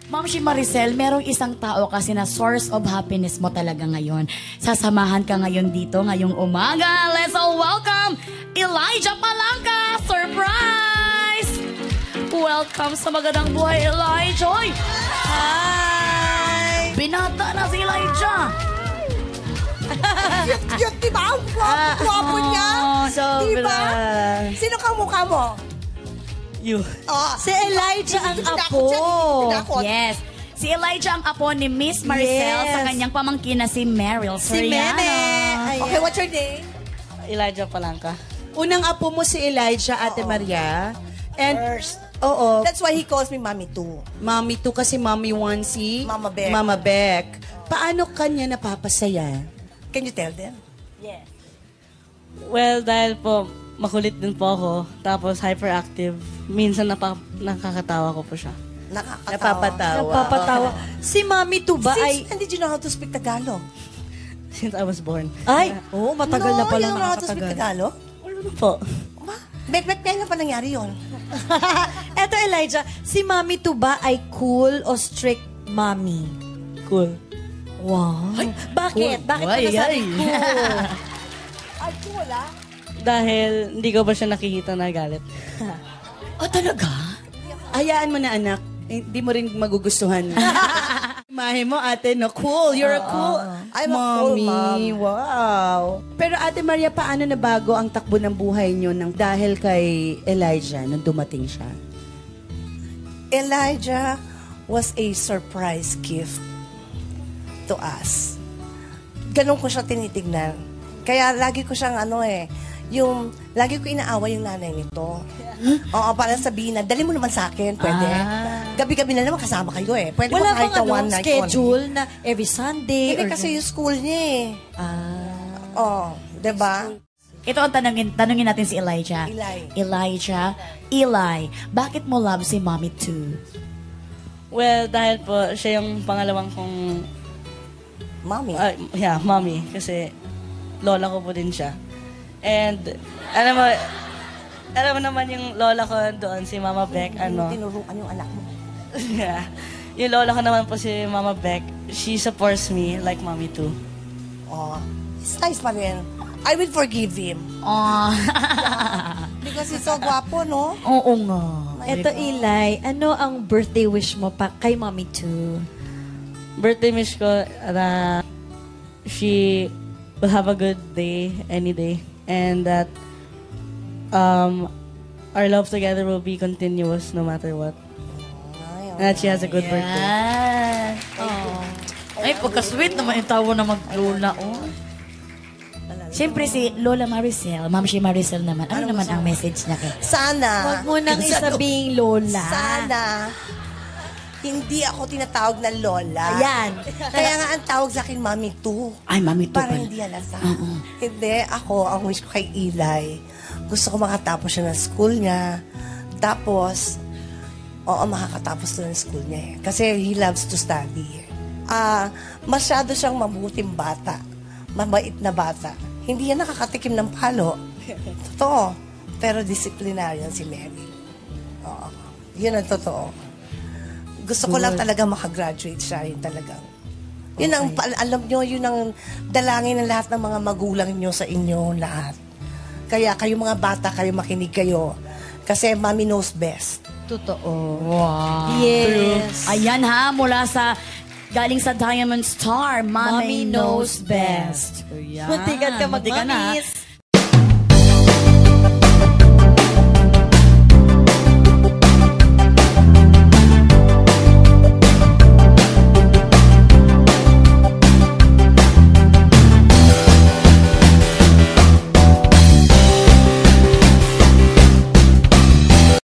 Ma'am si Maricel, merong isang tao kasi na source of happiness mo talaga ngayon. Sasamahan ka ngayon dito, ngayong umaga. Let's all welcome Elijah Palanca! Surprise! Welcome sa Magandang Buhay, Elijah! Hi! Binata na si Elijah! Cute, diba? Ang gwapo niya. Diba? Sino ka mukha mo? You. Si Elijah ang apo. Yes. Si Elijah ang apo ni Miss Maricel sa kanyang pamangkin na si Meryl Soriano. Okay, what's your name? Elijah Palanca. Unang apo mo si Elijah, Ate Maria. And, First. oo. That's why he calls me Mommy too. Mommy to kasi Mommy 1 si Mama Beck. Mama Beck. Paano kanya napapasaya? Can you tell them? Yes. Well, dahil po, makulit din po ako. Tapos hyperactive. Minsan nakakatawa ko po siya. Napapatawa. Si Mami to ba ay... Since when did you know how to speak Tagalog? Since I was born. Ay, oo, matagal na pala you know how to speak nakakatagal. Tagalog? Ano po? Back, kailan pa nangyari yun? Eto, Elijah, si Mami to ba ay cool o strict Mami? Cool. Wow. Bakit? Bakit mo nasabi cool? Ay, cool ah. Dahil hindi ko pa siya nakikita na galit. Talaga? Hayaan mo na, anak. Hindi mo rin magugustuhan. Imahe mo, ate, no? Cool. You're a cool I'm a cool mom. Wow. Pero Ate Maria, paano nabago ang takbo ng buhay niyo dahil kay Elijah nung dumating siya? Elijah was a surprise gift to us. Ganun ko siya tinitignan. Kaya lagi ko siyang lagi ko inaaway yung nanay nito. Oo, para sabihin na, dali mo naman sa akin, pwede. Gabi-gabi na naman kasama kayo eh. Pwede Wala kahit bang one night schedule na every Sunday? Hindi kasi yung school niya eh. Diba? Ito ang tanungin natin si Elijah. Eli, bakit mo love si Mommy too? Well, dahil po, siya yung pangalawang kong... Mommy. Mommy. Kasi lola ko po din siya. And, alam mo naman yung lola ko doon, si Mama Beck, Tinurukan yung anak mo. Yeah. Yung lola ko naman po si Mama Beck, she supports me like Mommy too. It's nice pa rin. I will forgive him. Because he's so gwapo, no? Oo nga. Eto, Eli, ano ang birthday wish mo pa kay Mommy too? Birthday wish ko na she will have a good day, any day. And that our love together will be continuous no matter what. And that she has a good birthday. Ay, pagka-sweet naman yung tawo na mag-lola, Siyempre si Lola Maricel, Ma'am si Maricel naman. Ano naman ang message niya kay? Sana. Huwag mo nang isabing Lola. Sana. Hindi ako tinatawag na Lola. Ayan. Kaya nga ang tawag sa akin, Mami too. Ay, Mami too Para pala. hindi halata. Hindi, ang wish ko kay Eli, gusto ko makatapos siya ng school niya. Tapos, makakatapos na ng school niya eh. Kasi he loves to study. Masyado siyang mabuting bata. Mabait na bata. Hindi yan nakakatikim ng palo. Totoo. Pero disciplinarian si Mary. Yun ang totoo. Gusto ko lang talaga makagraduate siya. Yun talagang. Yun ang, alam nyo, yun ang dalangin ng lahat ng mga magulang nyo sa inyo lahat. Kaya kayo mga bata, kayo makinig kayo. Kasi Mommy knows best. Totoo. Wow. Yes. Ayan ha, mula sa galing sa Diamond Star, Mommy knows best. Muntikan ka Muntikan na. mag-mamis.